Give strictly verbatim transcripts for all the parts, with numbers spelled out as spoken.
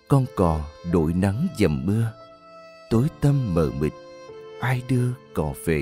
Con cò đội nắng dầm mưa, tối tăm mờ mịt, ai đưa cò về.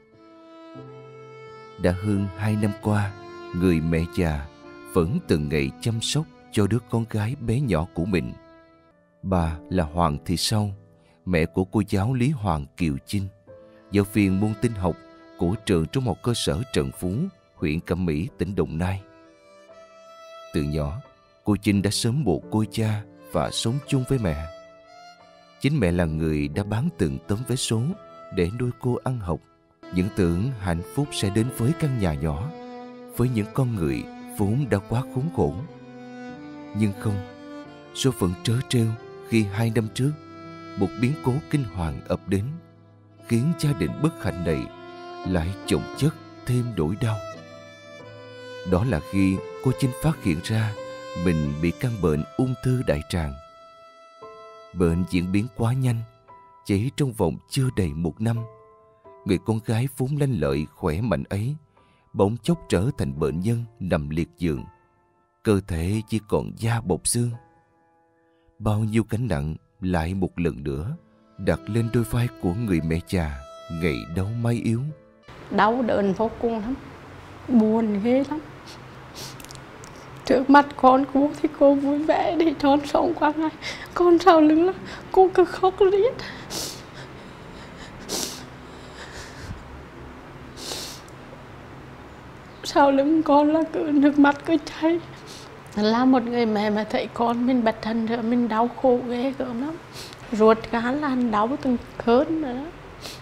Đã hơn hai năm qua, người mẹ già vẫn từng ngày chăm sóc cho đứa con gái bé nhỏ của mình. Bà là Hoàng Thị Sau, mẹ của cô giáo Lý Hoàng Kiều Chinh, giáo viên môn tin học của trường trung học cơ sở Trần Phú, huyện Cẩm Mỹ, tỉnh Đồng Nai. Từ nhỏ, cô Chinh đã sớm mồ côi cha và sống chung với mẹ. Chính mẹ là người đã bán từng tấm vé số để nuôi cô ăn học, những tưởng hạnh phúc sẽ đến với căn nhà nhỏ, với những con người vốn đã quá khốn khổ. Nhưng không, số phận trớ trêu khi hai năm trước, một biến cố kinh hoàng ập đến, khiến gia đình bất hạnh này lại chồng chất thêm nỗi đau. Đó là khi cô Chinh phát hiện ra mình bị căn bệnh ung thư đại tràng. Bệnh diễn biến quá nhanh, chỉ trong vòng chưa đầy một năm, người con gái vốn lanh lợi khỏe mạnh ấy bỗng chốc trở thành bệnh nhân nằm liệt giường, cơ thể chỉ còn da bọc xương. Bao nhiêu gánh nặng lại một lần nữa đặt lên đôi vai của người mẹ già ngày đau may yếu. Đau đớn vô cùng lắm, buồn ghê lắm. Trước mặt con cô thì cô vui vẻ để tròn sống qua ngày, con sau lưng là cô cứ khóc liếc. Sau lưng con là cứ nước mắt cứ chảy. Là một người mẹ mà thấy con mình bất hạnh rồi mình đau khổ ghê gớm lắm. Ruột gan là đau từng cơn nữa đó.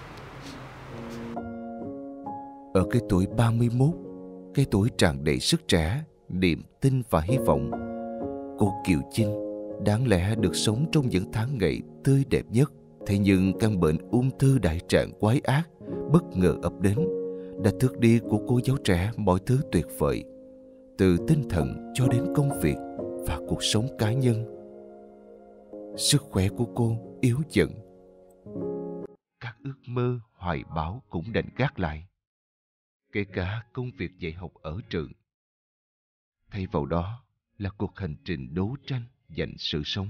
Ở cái tuổi ba mươi mốt, cái tuổi tràn đầy sức trẻ, niềm tin và hy vọng, cô Kiều Chinh đáng lẽ được sống trong những tháng ngày tươi đẹp nhất. Thế nhưng căn bệnh ung thư đại tràng quái ác bất ngờ ập đến, đã tước đi của cô giáo trẻ mọi thứ tuyệt vời, từ tinh thần cho đến công việc và cuộc sống cá nhân. Sức khỏe của cô yếu dần. Các ước mơ hoài bão cũng đành gác lại, kể cả công việc dạy học ở trường. Thay vào đó là cuộc hành trình đấu tranh giành sự sống.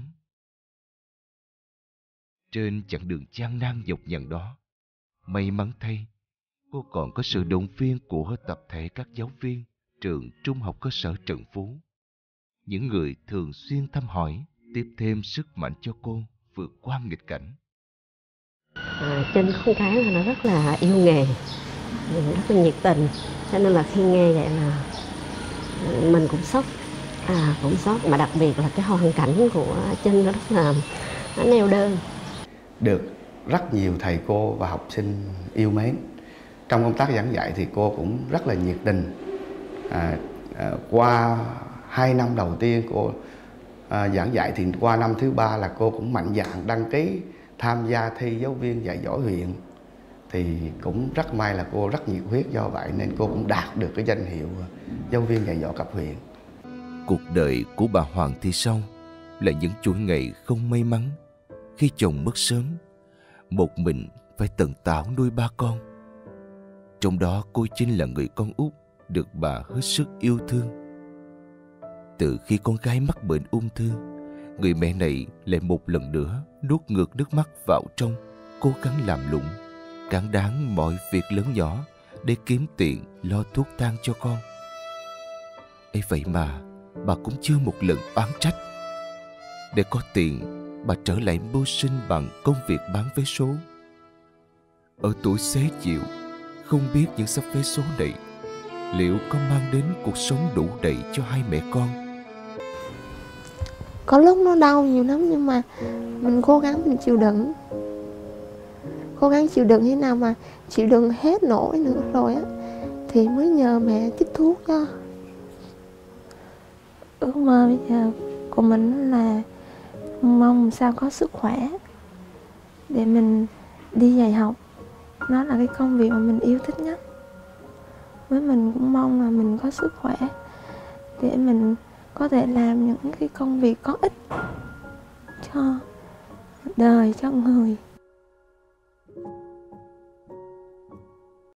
Trên chặng đường gian nan nhọc nhằn đó, may mắn thay, cô còn có sự động viên của tập thể các giáo viên trường trung học cơ sở Trần Phú, những người thường xuyên thăm hỏi, tiếp thêm sức mạnh cho cô vượt qua nghịch cảnh. À, Trinh con cái là nó rất là yêu nghề, rất là nhiệt tình, cho nên là khi nghe vậy là mình cũng sốc, à cũng sốc, mà đặc biệt là cái hoàn cảnh của Trinh nó rất là nó neo đơn. Được rất nhiều thầy cô và học sinh yêu mến. Trong công tác giảng dạy thì cô cũng rất là nhiệt tình. À, à, qua hai năm đầu tiên cô à, giảng dạy thì qua năm thứ ba là cô cũng mạnh dạn đăng ký tham gia thi giáo viên dạy giỏi huyện. Thì cũng rất may là cô rất nhiệt huyết, do vậy nên cô cũng đạt được cái danh hiệu giáo viên dạy giỏi cấp huyện. Cuộc đời của bà Hoàng Thị Sau là những chuỗi ngày không may mắn. Khi chồng mất sớm, một mình phải tận tảo nuôi ba con. Trong đó cô Chinh là người con út được bà hết sức yêu thương. Từ khi con gái mắc bệnh ung thư, người mẹ này lại một lần nữa nuốt ngược nước mắt vào trong, cố gắng làm lụng, cán đáng mọi việc lớn nhỏ để kiếm tiền lo thuốc thang cho con. Ấy vậy mà bà cũng chưa một lần oán trách. Để có tiền, bà trở lại mưu sinh bằng công việc bán vé số. Ở tuổi xế chiều, không biết những sắp vé số này liệu có mang đến cuộc sống đủ đầy cho hai mẹ con. Có lúc nó đau nhiều lắm, nhưng mà mình cố gắng mình chịu đựng. Cố gắng chịu đựng thế nào mà chịu đựng hết nổi nữa rồi á, thì mới nhờ mẹ chích thuốc cho. Ước mơ bây giờ của mình là mong sao có sức khỏe để mình đi dạy học. Nó là cái công việc mà mình yêu thích nhất. Với mình cũng mong là mình có sức khỏe để mình có thể làm những cái công việc có ích cho đời, cho người.